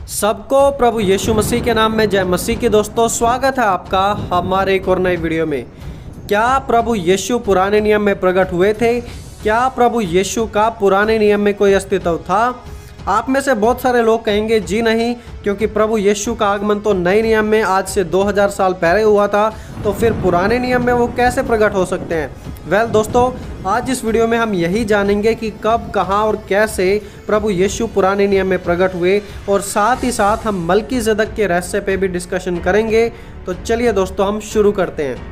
सबको प्रभु यीशु मसीह के नाम में जय मसीह की। दोस्तों स्वागत है आपका हमारे एक और नई वीडियो में। क्या प्रभु यीशु पुराने नियम में प्रकट हुए थे? क्या प्रभु यीशु का पुराने नियम में कोई अस्तित्व था? आप में से बहुत सारे लोग कहेंगे जी नहीं, क्योंकि प्रभु यीशु का आगमन तो नए नियम में आज से 2000 साल पहले हुआ था, तो फिर पुराने नियम में वो कैसे प्रकट हो सकते हैं। दोस्तों आज इस वीडियो में हम यही जानेंगे कि कब, कहाँ और कैसे प्रभु यीशु पुराने नियम में प्रकट हुए, और साथ ही साथ हम मलकीज़ेदक के रहस्य पे भी डिस्कशन करेंगे। तो चलिए दोस्तों हम शुरू करते हैं।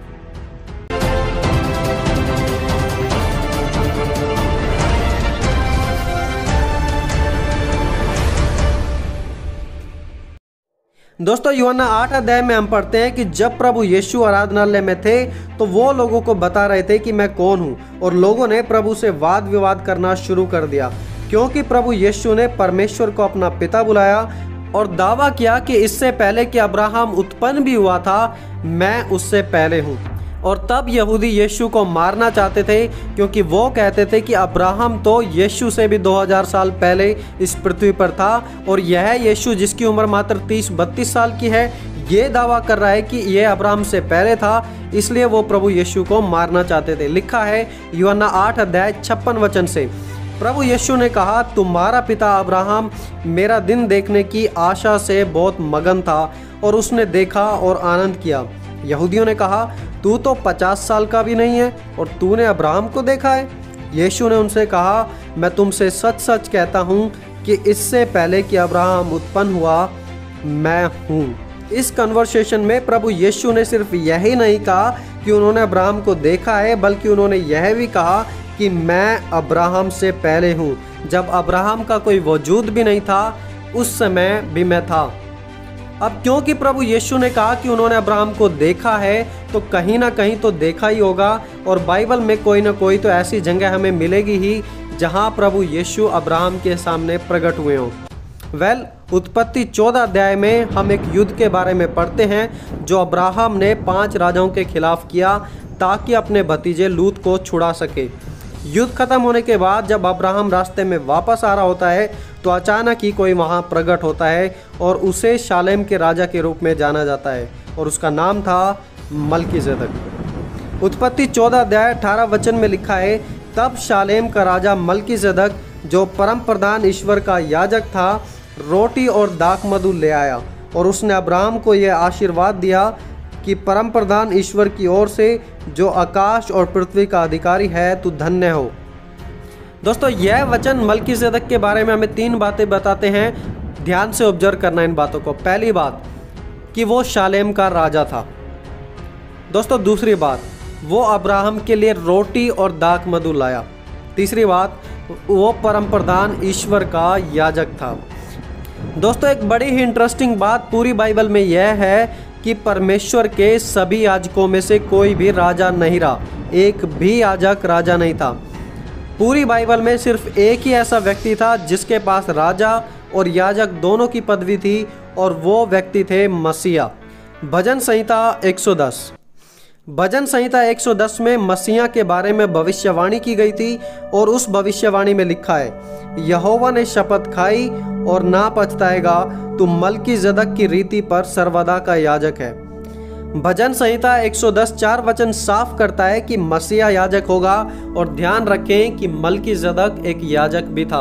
दोस्तों यूहन्ना 8 अध्याय में हम पढ़ते हैं कि जब प्रभु यीशु आराधनालय में थे तो वो लोगों को बता रहे थे कि मैं कौन हूँ, और लोगों ने प्रभु से वाद विवाद करना शुरू कर दिया, क्योंकि प्रभु यीशु ने परमेश्वर को अपना पिता बुलाया और दावा किया कि इससे पहले कि अब्राहम उत्पन्न भी हुआ था, मैं उससे पहले हूँ। और तब यहूदी यीशु को मारना चाहते थे, क्योंकि वो कहते थे कि अब्राहम तो यीशु से भी 2000 साल पहले इस पृथ्वी पर था, और यह यीशु जिसकी उम्र मात्र 30-32 साल की है, ये दावा कर रहा है कि यह अब्राहम से पहले था, इसलिए वो प्रभु यीशु को मारना चाहते थे। लिखा है यूहन्ना 8 अध्याय 56 वचन से, प्रभु यीशु ने कहा, तुम्हारा पिता अब्राहम मेरा दिन देखने की आशा से बहुत मगन था, और उसने देखा और आनंद किया। यहूदियों ने कहा, तू तो 50 साल का भी नहीं है और तूने अब्राहम को देखा है। यीशु ने उनसे कहा, मैं तुमसे सच सच कहता हूँ कि इससे पहले कि अब्राहम उत्पन्न हुआ, मैं हूँ। इस कन्वर्सेशन में प्रभु यीशु ने सिर्फ यही नहीं कहा कि उन्होंने अब्राहम को देखा है, बल्कि उन्होंने यह भी कहा कि मैं अब्राहम से पहले हूँ। जब अब्राहम का कोई वजूद भी नहीं था, उस समय भी मैं था। अब क्योंकि प्रभु यीशु ने कहा कि उन्होंने अब्राहम को देखा है, तो कहीं ना कहीं तो देखा ही होगा, और बाइबल में कोई ना कोई तो ऐसी जगह हमें मिलेगी ही जहां प्रभु यीशु अब्राहम के सामने प्रकट हुए हों। उत्पत्ति 14 अध्याय में हम एक युद्ध के बारे में पढ़ते हैं जो अब्राहम ने 5 राजाओं के खिलाफ किया, ताकि अपने भतीजे लूत को छुड़ा सके। युद्ध खत्म होने के बाद जब अब्राहम रास्ते में वापस आ रहा होता है, तो अचानक ही कोई वहाँ प्रकट होता है, और उसे शालेम के राजा के रूप में जाना जाता है, और उसका नाम था मलकीज़ेदक। उत्पत्ति 14 अध्याय 18 वचन में लिखा है, तब शालेम का राजा मलकीज़ेदक, जो परम प्रधान ईश्वर का याजक था, रोटी और दाखमधु ले आया, और उसने अब्राहम को यह आशीर्वाद दिया कि परम प्रधान ईश्वर की ओर से, जो आकाश और पृथ्वी का अधिकारी है, तू धन्य हो। दोस्तों यह वचन मलकीज़ेदक के बारे में हमें 3 बातें बताते हैं। ध्यान से ऑब्जर्व करना इन बातों को। पहली बात कि वो शालेम का राजा था। दोस्तों दूसरी बात, वो अब्राहम के लिए रोटी और दाखमधु लाया। तीसरी बात, वो परम प्रधान ईश्वर का याजक था। दोस्तों एक बड़ी ही इंटरेस्टिंग बात पूरी बाइबल में यह है कि परमेश्वर के सभी याजकों में से कोई भी राजा नहीं रहा, एक भी याजक राजा नहीं था। पूरी बाइबल में सिर्फ एक ही ऐसा व्यक्ति था जिसके पास राजा और याजक दोनों की पदवी थी, और वो व्यक्ति थे मसीहा। भजन संहिता 110। भजन संहिता 110 में मसीहा के बारे में भविष्यवाणी की गई थी, और उस भविष्यवाणी में लिखा है, यहोवा ने शपथ खाई और ना पछताएगा, तू मलकीज़ेदक की रीति पर सर्वदा का याजक है। भजन संहिता 110 4 वचन साफ करता है कि मसीहा याजक होगा, और ध्यान रखें कि मलकीज़ेदक एक याजक भी था।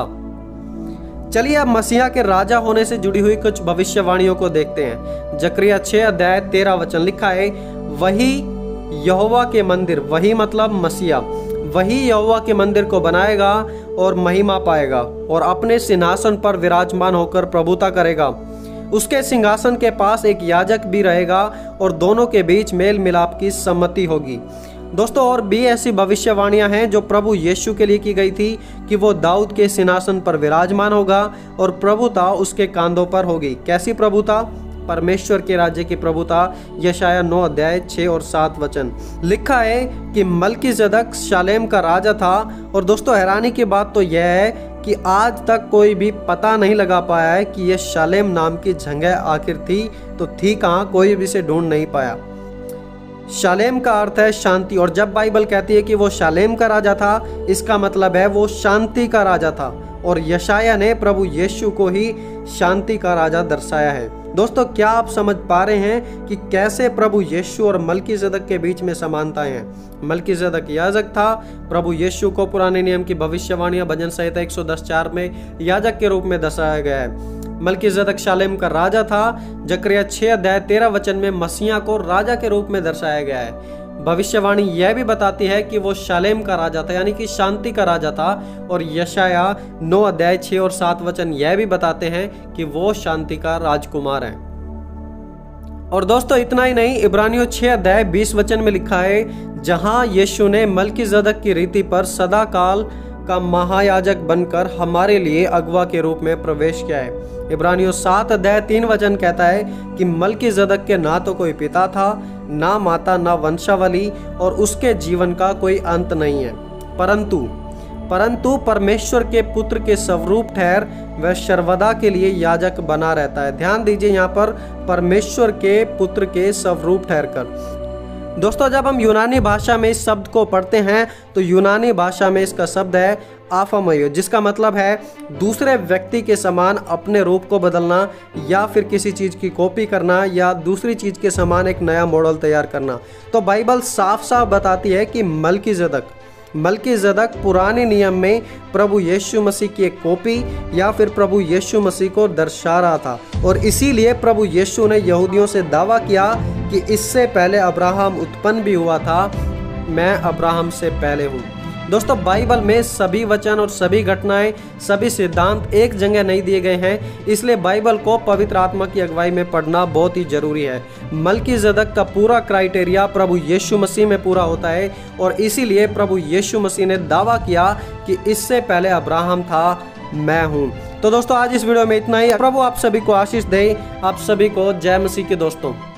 चलिए अब मसीहा के राजा होने से जुड़ी हुई कुछ भविष्यवाणियों को देखते हैं। जकरिया 6 अध्याय 13 वचन लिखा है, वही यहोवा के मंदिर, वही मतलब मसीहा, वही यहोवा के मंदिर को बनाएगा और महिमा पाएगा, और अपने सिंहासन पर विराजमान होकर प्रभुता करेगा। उसके सिंहासन के पास एक याजक भी रहेगा, और दोनों के बीच मेल मिलाप की सम्मति होगी। दोस्तों और भी ऐसी भविष्यवाणियां हैं जो प्रभु यीशु के लिए की गई थी, कि वो दाऊद के सिंहासन पर विराजमान होगा, और प्रभुता उसके कांधों पर होगी। कैसी प्रभुता? परमेश्वर के राज्य की प्रभुता। यशाया 9 अध्याय 6 और 7 वचन लिखा है कि मलकीज़ेदक शालेम का राजा था। और दोस्तों हैरानी की बात तो यह है कि आज तक कोई भी पता नहीं लगा पाया है कि यह शालेम नाम की जगह आखिर थी तो थी कहाँ, कोई भी इसे ढूंढ नहीं पाया। शालेम का अर्थ है शांति, और जब बाइबल कहती है कि वो शालेम का राजा था, इसका मतलब है वो शांति का राजा था। और यशाया ने प्रभु यीशु को ही शांति का राजा दर्शाया है। दोस्तों, क्या आप समझ पा रहे हैं कि कैसे प्रभु यीशु और मलकीसेदक के बीच में समानताएं हैं। मलकीसेदक याजक था, प्रभु यीशु को पुराने नियम की भविष्यवाणियां भजन संहिता 110:4 में याजक के रूप में दर्शाया गया है। मलकीसेदक शालेम का राजा था, जकरिया 6:13 में मसीहा को राजा के रूप में दर्शाया गया है। भविष्यवाणी यह भी बताती है कि वो शालेम का राजा था, यानी कि शांति का राजा था। और यशाया 9:6-7 यह भी बताते हैं कि वो शांति का राजकुमार है। और दोस्तों, इतना ही नहीं, इब्रानियों 6:20 में लिखा है, जहां यीशु ने मलकीसेदक की रीति पर सदा काल का महायाजक बनकर हमारे लिए अगुवा के रूप में प्रवेश किया है। इब्रानियों 7:3 कहता है कि मलकीसेदक के ना तो कोई पिता था, ना माता, ना वंशावली, और उसके जीवन का कोई अंत नहीं है, परंतु परमेश्वर के पुत्र के स्वरूप ठहर वह सर्वदा के लिए याजक बना रहता है। ध्यान दीजिए, यहाँ पर परमेश्वर के पुत्र के स्वरूप ठहर कर। दोस्तों, जब हम यूनानी भाषा में इस शब्द को पढ़ते हैं तो यूनानी भाषा में इसका शब्द है आफामयो, जिसका मतलब है दूसरे व्यक्ति के समान अपने रूप को बदलना, या फिर किसी चीज़ की कॉपी करना, या दूसरी चीज़ के समान एक नया मॉडल तैयार करना। तो बाइबल साफ साफ बताती है कि मलकीसेदक पुराने नियम में प्रभु यीशु मसीह की एक कॉपी या फिर प्रभु यीशु मसीह को दर्शा रहा था। और इसीलिए प्रभु यीशु ने यहूदियों से दावा किया कि इससे पहले अब्राहम उत्पन्न भी हुआ था, मैं अब्राहम से पहले हूँ। दोस्तों, बाइबल में सभी वचन और सभी घटनाएं, सभी सिद्धांत एक जगह नहीं दिए गए हैं, इसलिए बाइबल को पवित्र आत्मा की अगुवाई में पढ़ना बहुत ही जरूरी है। मलकीसेदक का पूरा क्राइटेरिया प्रभु यीशु मसीह में पूरा होता है, और इसीलिए प्रभु यीशु मसीह ने दावा किया कि इससे पहले अब्राहम था, मैं हूँ। तो दोस्तों, आज इस वीडियो में इतना ही। प्रभु आप सभी को आशीष दे। आप सभी को जय मसीह के दोस्तों।